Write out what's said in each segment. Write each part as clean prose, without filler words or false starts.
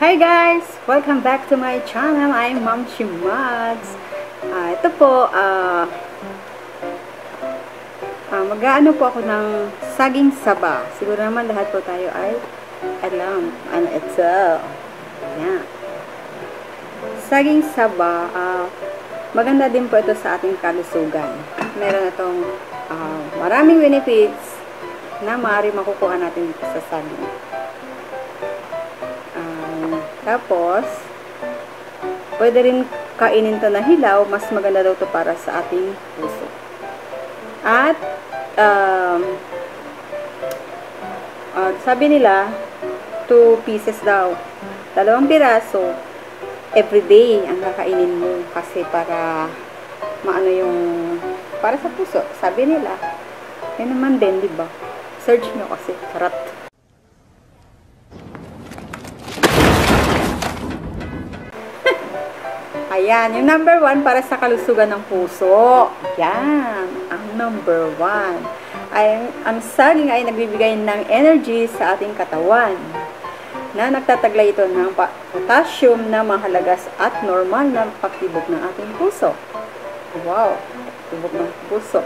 Hi guys! Welcome back to my channel. I'm Ma'am Shimads. Ito po, mag-aano po ako ng saging saba. Siguro naman lahat po tayo ay alam. Ano ito? Yan. Saging saba, maganda din po ito sa ating kalusugan. Meron itong maraming benefits na maaari makukuha natin dito sa saging. Tapos, pwede rin kainin ito na hilaw. Mas maganda daw ito para sa ating puso. At, sabi nila, 2 pieces daw. 2 piraso, everyday ang kakainin mo. Kasi para, para sa puso. Sabi nila, yan naman din, diba? Search nyo kasi, charot. Ayan, yung number 1 para sa kalusugan ng puso. Yan, ang number 1. Ang saging ay nagbibigay ng energy sa ating katawan na nagtataglay ito ng potassium na mahalaga at normal na pagtibok ng ating puso. Wow, pagtibok ng puso.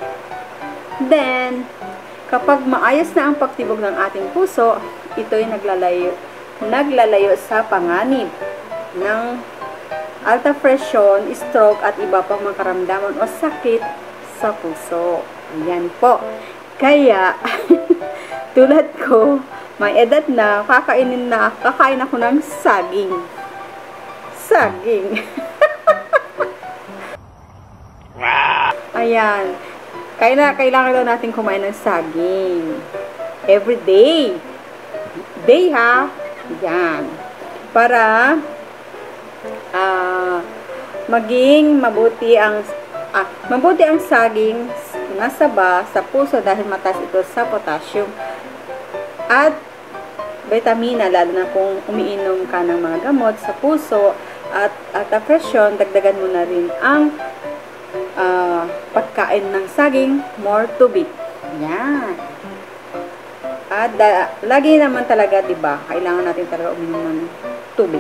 Then, kapag maayos na ang pagtibok ng ating puso, ito'y naglalayo sa panganib ng alta presyon, stroke at iba pang mga karamdaman o sakit sa puso. Ayan po. Kaya, tulad ko, may edad na, kakain ako ng saging. Saging. Ayan. Kailangan daw natin kumain ng saging. Every day. Day ha. Ayan. Para maging mabuti ang saging na saba sa puso dahil mataas ito sa potassium at vitamina, lalo na kung umiinom ka ng mga gamot sa puso at presyon, dagdagan mo na rin ang pagkain ng saging, more tubig. Yan. At lagi naman talaga, diba, kailangan natin talaga uminom ng tubig.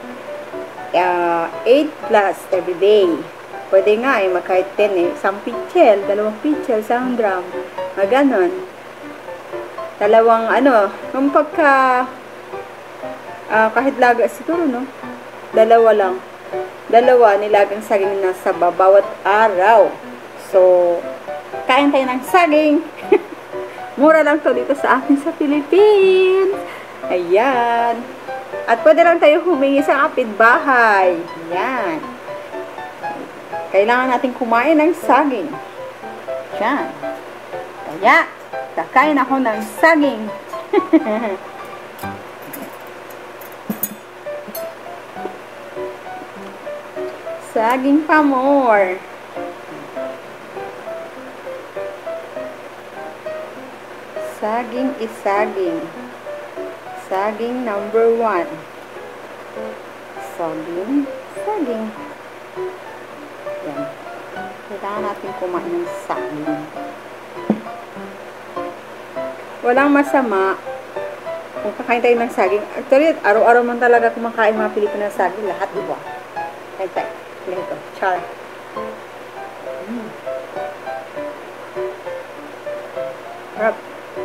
8 plus every day. Pwede nga kahit 10 isang pitchel, 2 pitchel, 1 gram. Ganon. 2 kung pagka kahit laga siguro, no? 2 lang. 2 nilagang saging na saba bawat araw. So, kain tayo ng saging. Mura lang to dito sa atin sa Philippines. Ayan. At pwede lang tayo humingi sa kapitbahay. Yan. Kailangan natin kumain ng saging. Yan. Kaya, kakain ako ng saging. Saging pa more. Saging is saging. Saging number 1. Saging. Yan. Kailangan natin kumain ng saging. Walang masama kung kakain tayo ng saging. Actually, araw-araw man talaga kumakain mga Pilipino ng saging. Lahat, diba? Kain tayo. Ito. Char. Sarap.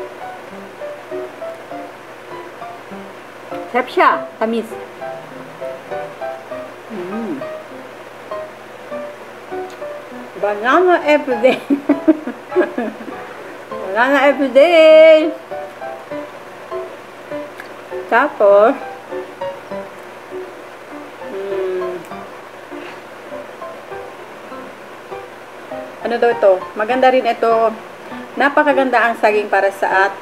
Sarap siya. Tamis. Banana everyday. Banana everyday. Tapos, ano daw ito? Maganda rin ito. Napakaganda ang saging para sa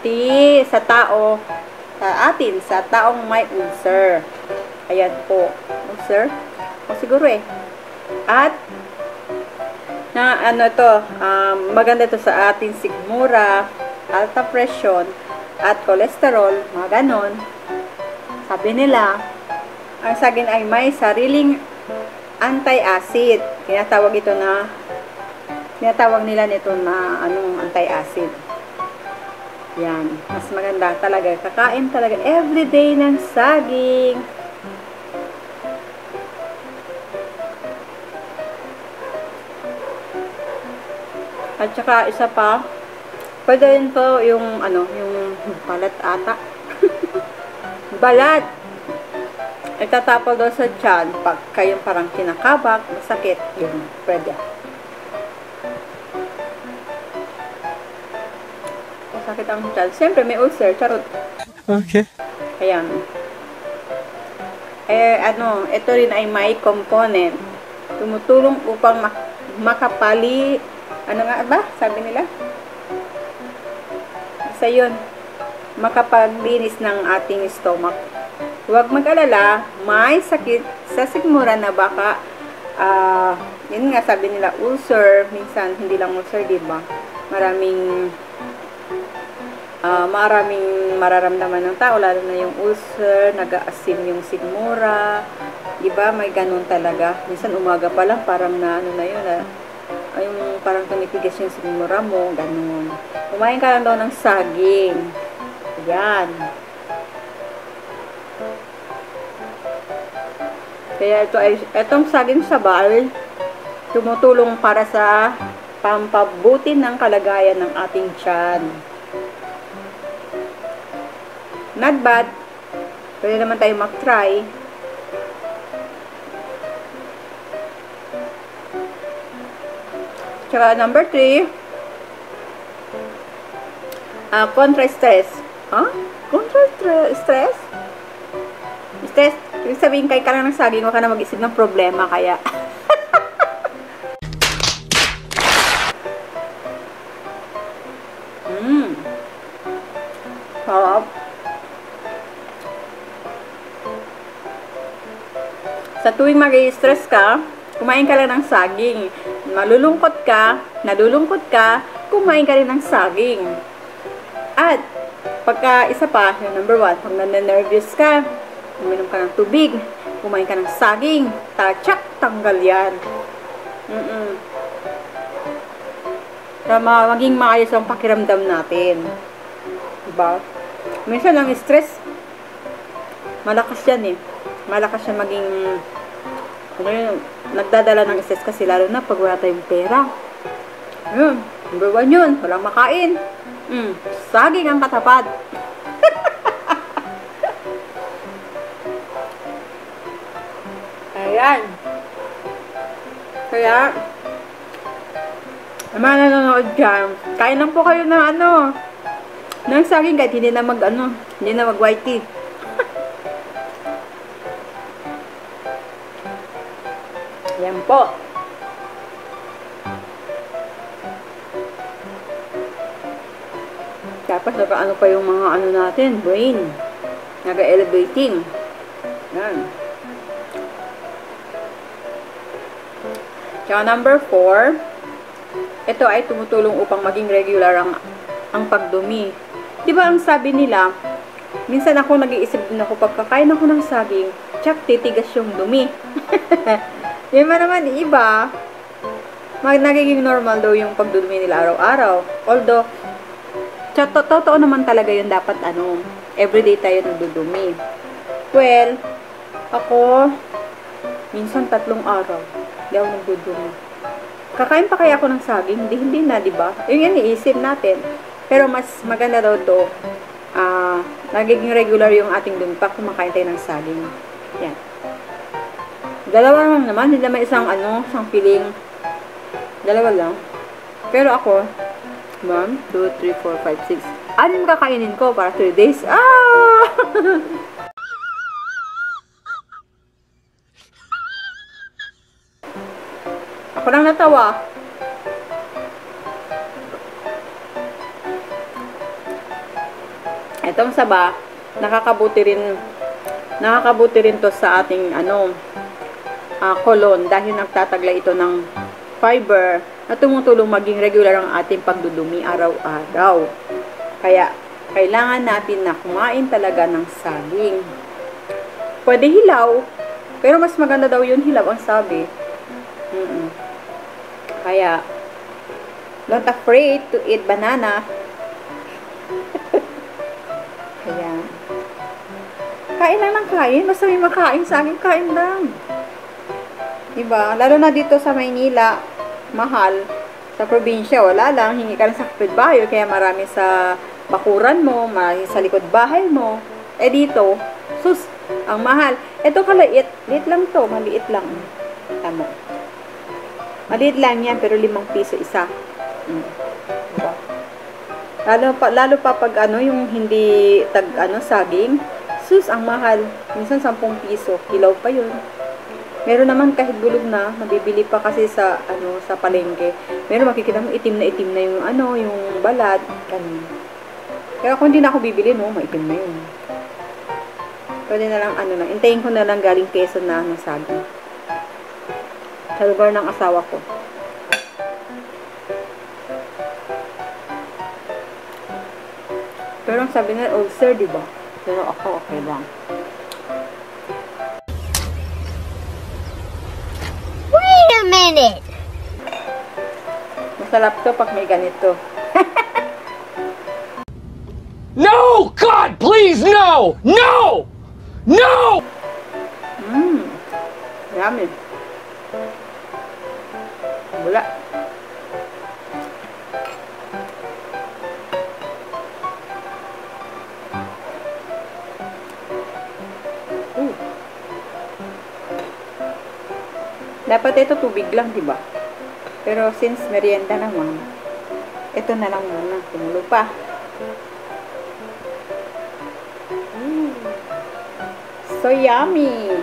taong may ulcer. Ayan po. Ulcer? O siguro At, maganda ito sa ating sigmura, alta presyon, at cholesterol, mga ganon. Sabi nila, ang saging ay may sariling anti-acid. Tinatawag nila nito na anti-acid. Yan. Mas maganda talaga. Kakain talaga everyday ng saging. At saka isa pa, pwede rin po yung ano, yung balat ata. Balat. Itatapal daw sa tiyan pag kayong parang kinakabak, masakit, yun, pwede. Masakit ang tiyan. Siyempre, may ulcer, charot. Okay. Ayan. Ano, ito rin ay may component. Tumutulong upang makapali, ano nga ba, sabi nila? Isa yun. Makapaglinis ng ating stomach. Huwag mag-alala, may sakit sa sikmura na baka, yun nga sabi nila, ulcer, minsan hindi lang ulcer, diba? Maraming mararamdaman ng tao, lalo na yung ulcer, nag-aasim yung sikmura, diba? May ganun talaga. Minsan umaga pa lang, parang na, ano na yun, yung parang tumitigas yung sikmura mo, ganun. Kumain ka lang daw ng saging. Yan. Kaya itong saging sabal, tumutulong para sa pampabuti ng kalagayan ng ating tiyan. Not bad. Pwede naman tayo mag-try. Tsaka number 3, contra-stress. Huh? Contra-stress? Stress? Ibig sabihin, kay ka lang ng saging, huwag ka na mag-isip ng problema, kaya. Sarap. Sa tuwing mag-i-stress ka, kumain ka lang ng saging. Nalulungkot ka, kumain ka rin ng saging. At, pagka isa pa, yung number 1, pag nannervous ka, uminom ka ng tubig, kumain ka ng saging, tachak, tanggal yan. Para maging maayos ang pakiramdam natin. Diba? Minsan ang stress, malakas yan eh. Malakas yan maging, ano yun, nagdadala ng stress kasi lalo na pag wala tayong pera. Yun, number 1 yun, walang makain. Saging ang katapat. Ayan. Kaya, naman nanonood dyan, kain lang po kayo ng ano, ng saging kahit hindi na mag-white tea. Ayan po. Tapos naka-ano pa yung mga ano natin, brain. Naga-elevating. Yan. Tsaka number 4, ito ay tumutulong upang maging regular ang pagdumi. Diba ang sabi nila, minsan ako nag-iisip din ako pagkakain ako ng saging, tsak titigas yung dumi. Yung naman iba, nagiging normal daw yung pagdudumi nila araw-araw. Although, totoo naman talaga yun, dapat everyday tayo nagdudumi. Well, ako, minsan 3 araw, hindi ako nagdudumi. Kakain pa kaya ako ng saging? Hindi na, diba? Yung yan, iisip natin. Pero mas maganda daw to, nagiging regular yung ating dumi pag kumakain tayo ng saging. Yan. 2 lang naman, hindi naman isang piling. 2 lang. Pero ako, 1, 2, 3, 4, 5, 6. 6 kakainin ko para 3 days. Ako lang natawa. Itong saba, nakakabuti rin to sa ating colon dahil nagtataglay ito ng fiber na tumutulong maging regular ang ating pagdudumi araw-araw. Kaya, kailangan natin na kumain talaga ng saging. Pwede hilaw, pero mas maganda daw yun hilaw ang sabi. Kaya, don't afraid to eat banana. Ayan. Kain lang ng kain. Basta may makain sa akin, kain lang. Diba? Lalo na dito sa Maynila, mahal. Sa probinsya, wala lang. Hingi ka lang sa kapitbahay. Kaya marami sa bakuran mo, marami sa likod bahay mo. Eh dito, sus, ang mahal. Ito kaliit. Liit lang to. Maliit lang. Tamo. Maliit lang yan, pero 5 piso isa. Diba? Lalo pa pag ano, yung hindi saging. Sus, ang mahal. Minsan 10 piso. Kilaw pa yun. Meron naman kahit bulog na, nabibili pa kasi sa sa palengke. Meron makikita mo itim na yung yung balat, ganun. Kaya kung hindi na ako bibili, no, maitim na yun. Pwede na lang hintayin ko na lang galing Quezon na saging. Sa lugar ng asawa ko. Pero ang sabi nga, ulcer, diba? Pero ako, okay lang. Wait a minute! Masarap to pag may ganito. No! God, please, no! No! No! Yummy. Bula. Dapat ito tubig lang, diba? Pero since merienda naman, ito na lang muna. Tumulo pa. So yummy!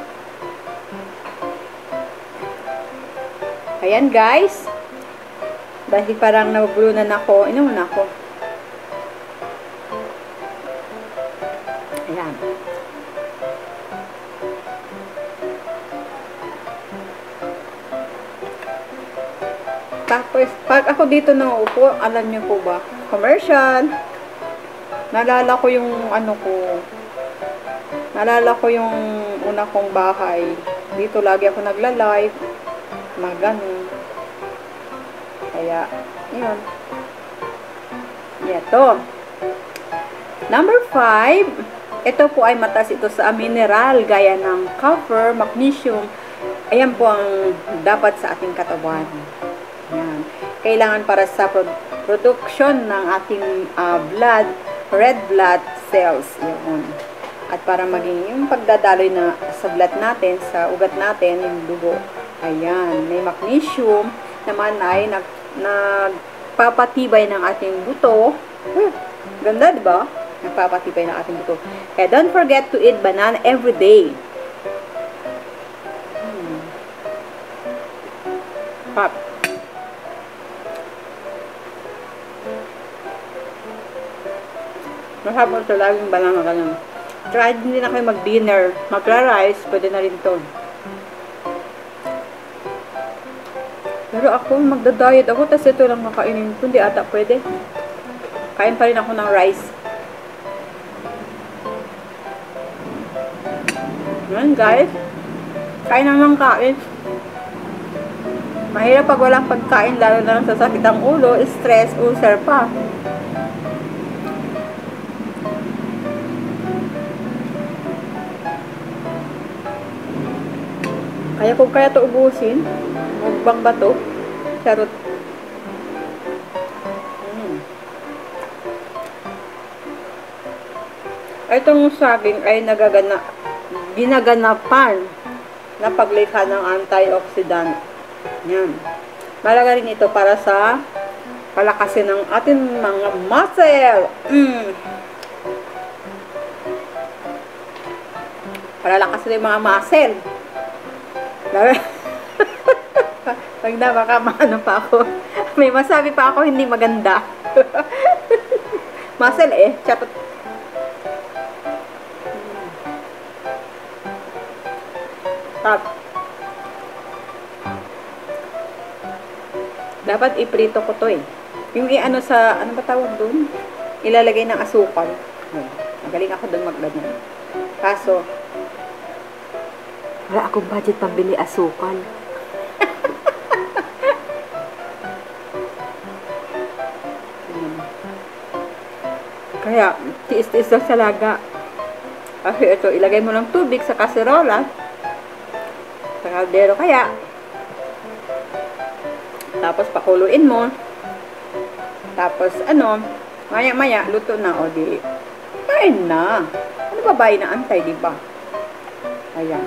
Ayan guys. Dahil parang nabulunan ako, inom na ako. Ayan. Tapos, pag ako dito nauupo, alam niyo po ba? Commercial. Naalala ko yung Naalala ko yung una kong bahay. Dito lagi ako nagla-live. Ganun. Kaya, yun. Ito. Number 5. Ito po ay mataas ito sa mineral gaya ng copper, magnesium. Ayan po ang dapat sa ating katawan. Ayan. Kailangan para sa production ng ating red blood cells. Yun. At para maging yung pagdadaloy na sa blood natin, sa ugat natin, yung dugo. Ayan. May magnesium naman ay nagpapatibay ng ating buto. Ganda, diba? Nagpapatibay ng ating buto. Kaya don't forget to eat banana every day. Pop. Masarap ito laging banana ganun. Try hindi na kayo mag-dinner. Magra-rice, pwede na rin ito. Pero ako, magda-diet ako, tas ito lang makainin ko. Hindi ata pwede. Kain pa rin ako ng rice. Yan guys. Kain lang ng kain. Mahirap pag walang pagkain, lalo na lang sa sakit ang ulo, stress, ulcer pa. Kaya kung kaya ito ubusin, magbang ba ito? Charot. Itong saging ay ginaganapan na paglikha ng antioxidant. Yan. Malaga rin ito para sa palakasin ng ating mga muscle. Palalakasin yung mga muscle. Pag na baka maano pa ako. May masabi pa ako hindi maganda. Muscle eh. Chatot. Tap. Dapat iprito ko to eh. Yung ano ba tawag doon? Ilalagay ng asukal. Magaling ako doon magganyan. Kaso, wala akong budget pambili asukal. Kaya, tiis-tiis lang sa laga. Kasi ito, ilagay mo ng tubig sa kaserola. Sa kaldero. Kaya, Tapos pakuluin mo. Tapos ano, maya-maya, luto na. O di, kain na. Ano ba ba inaantay, di ba? Ayan.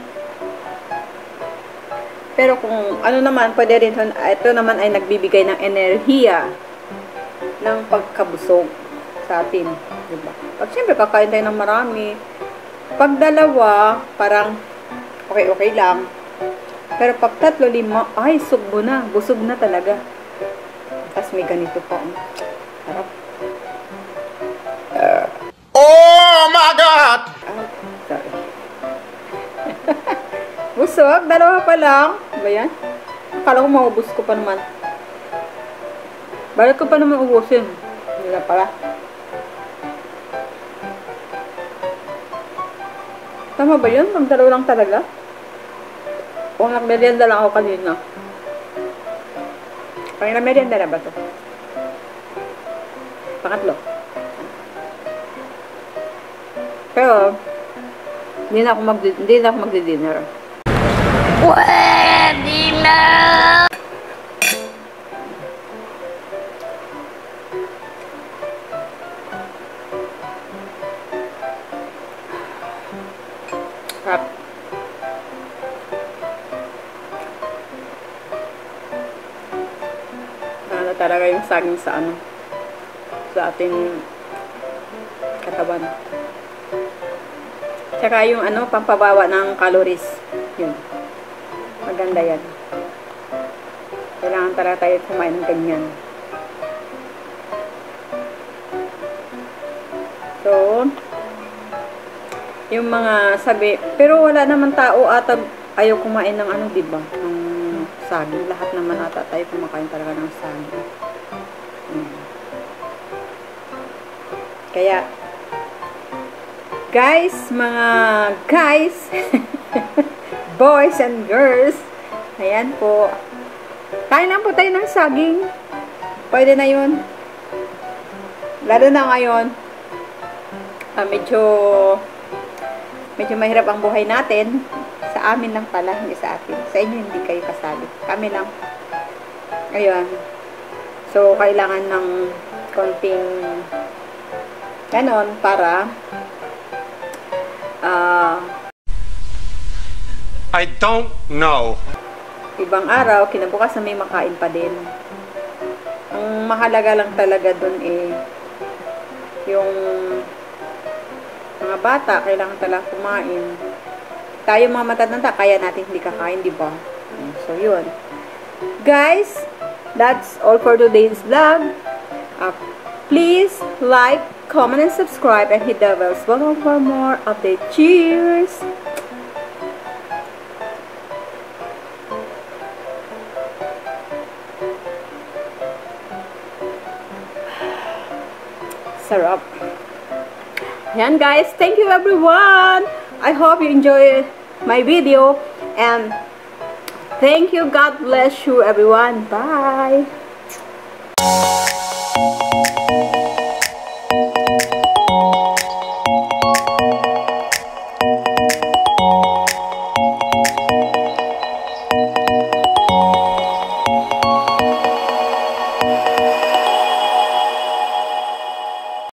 Pero kung ano naman, pwede rin, ito naman ay nagbibigay ng enerhiya ng pagkabusog sa atin. Diba? Pag siyempre, kakain tayo ng marami. Pag dalawa, parang okay lang. Pero pag 3, 5, ay, sugbo na. Busog na talaga. Tapos may ganito pa. Harap. Oh my God! Sorry. Busog? 2 pa lang? Ba yan? Akala ko maubos ko pa naman. Balik ko pa naman ubusin. Hindi na pala. Tama ba yun? Pag 2 lang talaga? O nagmerienda lang ako kanina. Kanina merienda na ba ito? Pangatlo. Pero, hindi na ako magdi-dinner. Pwede na! Sarap. Ano talaga yung saging sa ano? Sa ating katawan. Tsaka yung ano, pampabawa ng calories. Yun. Maganda yan. Kailangan talaga tayo kumain ng ganyan. So, yung mga sabi, pero wala naman tao ata ayaw kumain ng ano, diba? Ng saging. Lahat naman ata tayo kumakain talaga ng saging. Kaya, guys, mga guys, boys and girls, ayan po. Kain lang po tayo ng saging. Pwede na yun. Lalo na ngayon, medyo mahirap ang buhay natin. Sa amin lang pala, hindi sa atin. Sa inyo hindi kayo kasali. Kami lang. Ayun. So, kailangan ng konting ganon para I don't know. ibang araw, kinabukasan may makain pa din. Ang mahalaga lang talaga dun yung mga bata, kailangan talaga kumain. Tayo mga matatanda, kaya natin hindi kakain, di ba? So, yun. Guys, that's all for today's vlog. Please like, comment, and subscribe, and hit the bell for more updates. Cheers! Sarap. Yan guys, thank you everyone. I hope you enjoyed my video, and thank you. God bless you everyone. Bye.